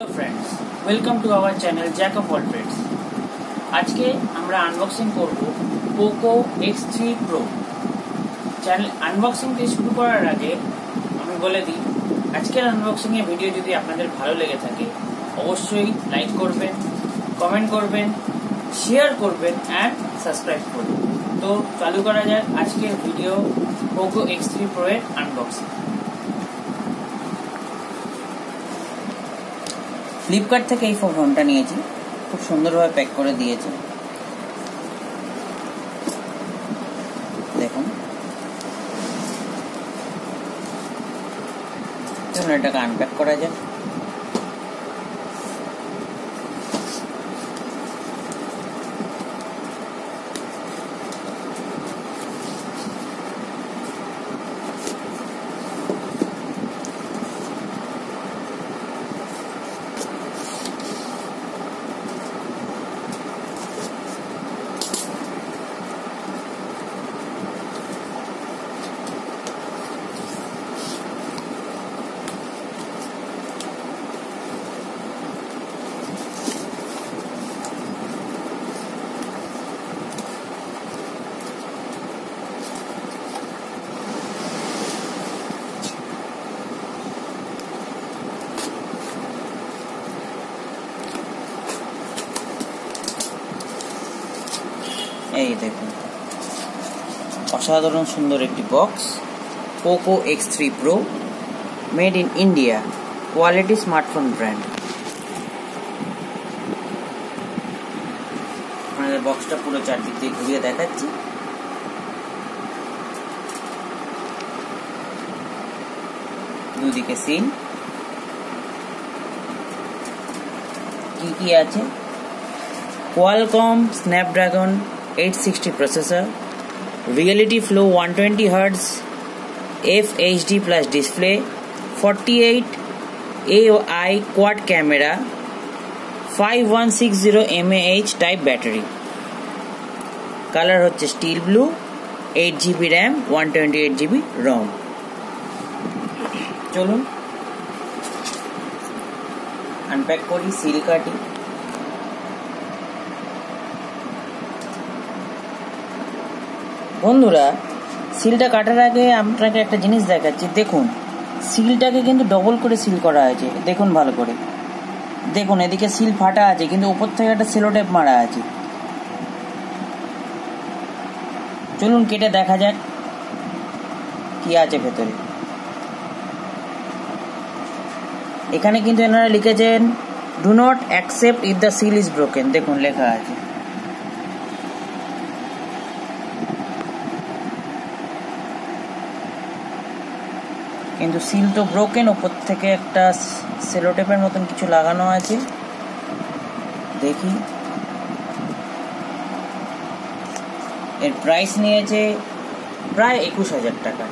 Hello friends, welcome to our channel Jack of all trades. আজকে আমরা unboxing করব Poco X3 Pro। Channel আনবক্সিংটি শুরু করার আগে আমি বলে দিই, আজকের আনবক্সিং এর ভিডিও যদি আপনাদের ভালো লেগে থাকে অবশ্যই লাইক করবেন, কমেন্ট করবেন, শেয়ার করবেন এন্ড সাবস্ক্রাইব করবেন। তো চালু করা যাক আজকের ভিডিও পোকো X3 Pro এর আনবক্সিং। ফ্লিপকার্ট থেকে এই ফোনটা নিয়েছি, খুব সুন্দরভাবে প্যাক করে দিয়েছে। দেখুন, চলুন এটাকে আনপ্যাক করা যায়। এই দেখুন, অসাধারণ সুন্দর একটি box, Poco X3 Pro, made in India, quality smartphone brand. আপনাদের বক্সটা পুরো চারদিক দিয়ে ঘুরিয়ে দেখাচ্ছি। দুদিকে সিল, কি আছে? Qualcomm Snapdragon 860 processor, Reality Flow 120 Hz, FHD plus display, 48 AI quad camera, 5160 mAh type battery, color হচ্ছে steel blue, 8GB RAM, 128GB ROM। চলুন আনপ্যাক করি, সিল কাটি। বন্ধুরা, সিলটা কাটার আগে আপনাকে একটা জিনিস দেখাচ্ছি। দেখুন, সিলটাকে কিন্তু ডবল করে সিল করা হয়েছে। দেখুন ভালো করে, দেখুন এদিকে সিল ফাটা আছে, কিন্তু উপর থেকে একটা সেলো টেপ মারা আছে। চলুন কেটে দেখা যাক কি আছে ভেতরে। এখানে কিন্তু এনারা লিখেছেন do not accept if the seal is broken. দেখুন লেখা আছে। কিন্তু সিল তো ব্রোকেন, উপর থেকে একটা সেলোটেপের মতন কিছু লাগানো আছে। দেখি, এর প্রাইস নিয়েছে প্রায় 21,000 টাকা,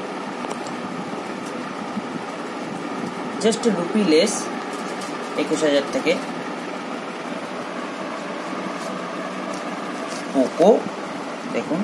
জাস্ট রুপি লেস 21,000 থেকে। পোকো দেখুন,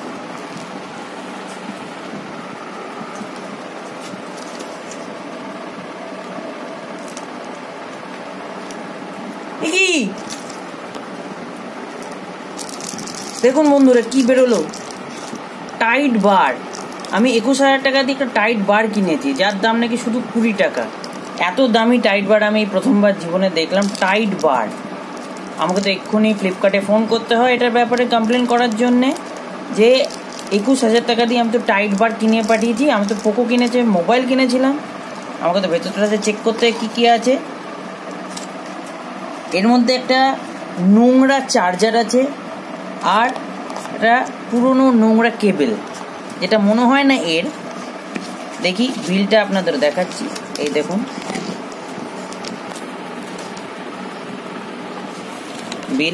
দেখুন বন্ধুরা কি বেরোলো, টাইট বার। আমি 21,000 টাকা দিয়ে একটা টাইট বার কিনেছি, যার দাম নাকি শুধু 20 টাকা। এত দামি টাইট বার আমি প্রথমবার জীবনে দেখলাম। টাইট বার, আমাকে তো এক্ষুনি ফ্লিপকার্টে ফোন করতে হয় এটার ব্যাপারে কমপ্লেন করার জন্যে যে 21,000 টাকা দিয়ে আমি তো টাইট বার কিনে পাঠিয়েছি। আমি তো পোকো কিনেছি, মোবাইল কিনেছিলাম। আমাকে তো ভেতরটাতে চেক করতে হয় কি আছে। এর মধ্যে একটা নোংরা চার্জার আছে, আর একটা পুরনো নোংরা কেবেল, যেটা মনে হয় না এর। দেখি বিলটা আপনাদের দেখাচ্ছি। এই দেখুন, বিল।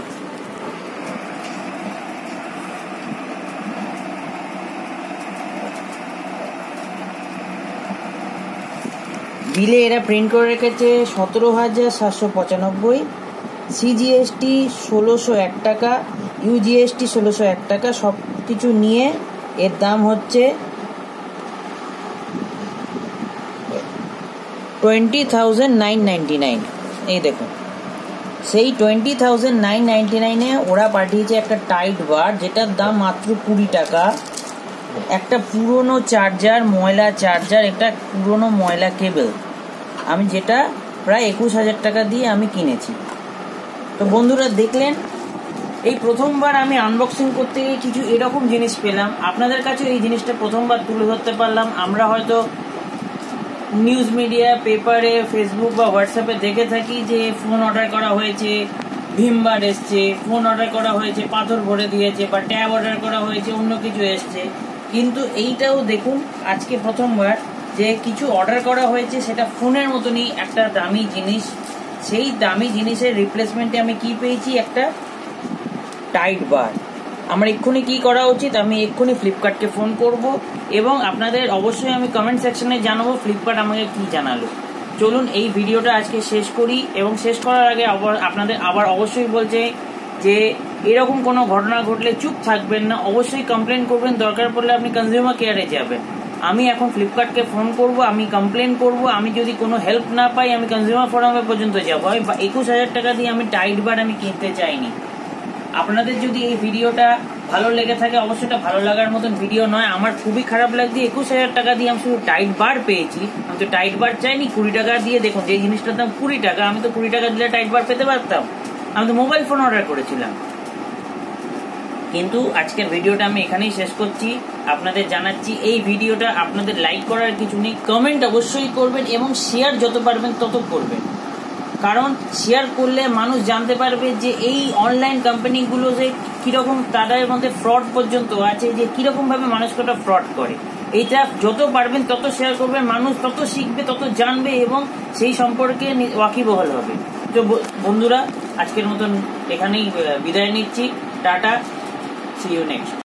বিলে এরা প্রিন্ট করে রেখেছে 17,795, সিজিএসটি 1,601 টাকা, ইউজিএসটি 1,601 টাকা। সব কিছু নিয়ে এর দাম হচ্ছে 20,999। এই দেখুন, সেই 20,999-এ ওরা পাঠিয়েছে একটা টাইট বার, যেটার দাম মাত্র 20 টাকা। একটা পুরনো চার্জার, ময়লা চার্জার, একটা পুরনো ময়লা কেবল, আমি যেটা প্রায় 21,000 টাকা দিয়ে আমি কিনেছি। তো বন্ধুরা দেখলেন, এই প্রথমবার আমি আনবক্সিং করতে গিয়ে কিছু এরকম জিনিস পেলাম। আপনাদের কাছে এই জিনিসটা প্রথমবার তুলে ধরতে পারলাম। আমরা হয়তো নিউজ মিডিয়া, পেপারে, ফেসবুক বা হোয়াটসঅ্যাপে দেখে থাকি যে ফোন অর্ডার করা হয়েছে, ভীমবার এসছে, ফোন অর্ডার করা হয়েছে, পাথর ভরে দিয়েছে, বা ট্যাব অর্ডার করা হয়েছে, অন্য কিছু এসছে। কিন্তু এইটাও দেখুন আজকে প্রথমবার যে কিছু অর্ডার করা হয়েছে, সেটা ফোনের মতনই একটা দামি জিনিস। সেই দামি জিনিসের রিপ্লেসমেন্টে আমি কি পেয়েছি? একটা টাইট বার। আমার এক্ষুনি কি করা উচিত? আমি এক্ষুনি ফ্লিপকার্টকে ফোন করব এবং আপনাদের অবশ্যই আমি কমেন্ট সেকশনে জানাবো ফ্লিপকার্ট আমাকে কি জানালো। চলুন এই ভিডিওটা আজকে শেষ করি, এবং শেষ করার আগে আপনাদের আবার অবশ্যই বলছে যে এরকম কোনো ঘটনা ঘটলে চুপ থাকবেন না, অবশ্যই কমপ্লেন করবেন। দরকার পড়লে আপনি কনজিউমার কেয়ারে যাবেন। আমি এখন ফ্লিপকার্টকে ফোন করব, আমি কমপ্লেন করব। আমি যদি কোনো হেল্প না পাই, আমি কনজিউমার ফোরামে পর্যন্ত যাবো। 21,000 টাকা দিয়ে আমি টাইট বার আমি কিনতে চাইনি। আপনাদের যদি এই ভিডিওটা ভালো লেগে থাকে, অবশ্যই এটা ভালো লাগার মতন ভিডিও নয়। আমার খুবই খারাপ লাগছে, 21,000 টাকা দিয়ে আমি শুধু টাইট বার পেয়েছি। আমি তো টাইট বার চাইনি। 20 টাকা দিয়ে দেখুন, যে জিনিসটার দাম 20 টাকা, আমি তো 20 টাকা দিলে টাইট বার পেতে পারতাম। আমি তো মোবাইল ফোন অর্ডার করেছিলাম। কিন্তু আজকের ভিডিওটা আমি এখানেই শেষ করছি। আপনাদের জানাচ্ছি এই ভিডিওটা আপনাদের লাইক করার কিছু নেই, কমেন্ট অবশ্যই করবেন এবং শেয়ার যত পারবেন তত করবেন। কারণ শেয়ার করলে মানুষ জানতে পারবে যে এই অনলাইন কোম্পানিগুলো যে কিরকম, তাদের মধ্যে ফ্রড পর্যন্ত আছে, যে কিরকম ভাবে মানুষকে ওটা ফ্রড করে। এইটা যত পারবেন তত শেয়ার করবেন, মানুষ তত শিখবে, তত জানবে এবং সেই সম্পর্কে ওয়াকিবহাল হবে। তো বন্ধুরা, আজকের মতন এখানেই বিদায় নিচ্ছি। Tata, see you next.